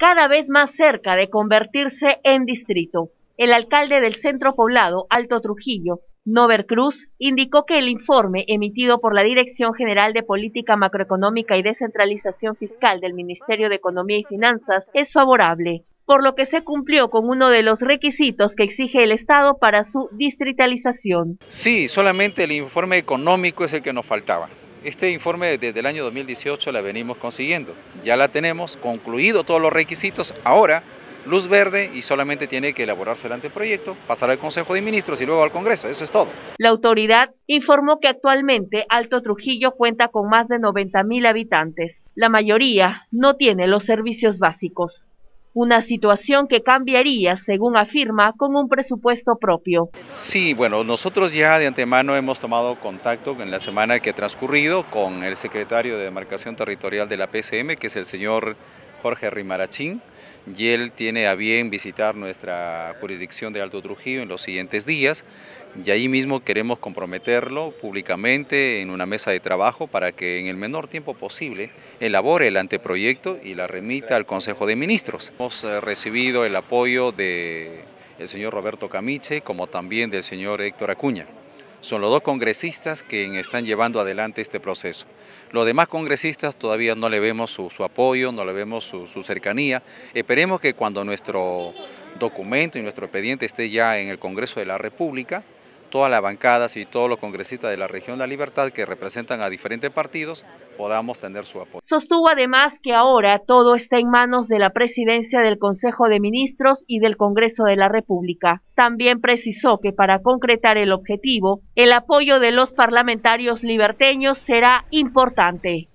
cada vez más cerca de convertirse en distrito. El alcalde del centro poblado, Alto Trujillo, Nover Cruz, indicó que el informe emitido por la Dirección General de Política Macroeconómica y Descentralización Fiscal del Ministerio de Economía y Finanzas es favorable, por lo que se cumplió con uno de los requisitos que exige el Estado para su distritalización. Sí, solamente el informe económico es el que nos faltaba. Este informe desde el año 2018 la venimos consiguiendo. Ya la tenemos, concluido todos los requisitos. Ahora, luz verde y solamente tiene que elaborarse el anteproyecto, pasar al Consejo de Ministros y luego al Congreso. Eso es todo. La autoridad informó que actualmente Alto Trujillo cuenta con más de 90.000 habitantes. La mayoría no tiene los servicios básicos. Una situación que cambiaría, según afirma, con un presupuesto propio. Sí, bueno, nosotros ya de antemano hemos tomado contacto en la semana que ha transcurrido con el secretario de Demarcación Territorial de la PCM, que es el señor Jorge Rimarachín, y él tiene a bien visitar nuestra jurisdicción de Alto Trujillo en los siguientes días, y ahí mismo queremos comprometerlo públicamente en una mesa de trabajo para que en el menor tiempo posible elabore el anteproyecto y la remita al Consejo de Ministros. Hemos recibido el apoyo del señor Roberto Camiche como también del señor Héctor Acuña. Son los dos congresistas que están llevando adelante este proceso. Los demás congresistas todavía no le vemos su apoyo, no le vemos su cercanía. Esperemos que cuando nuestro documento y nuestro expediente esté ya en el Congreso de la República, todas las bancadas y todos los congresistas de la región de La Libertad que representan a diferentes partidos podamos tener su apoyo. Sostuvo además que ahora todo está en manos de la presidencia del Consejo de Ministros y del Congreso de la República. También precisó que para concretar el objetivo, el apoyo de los parlamentarios liberteños será importante.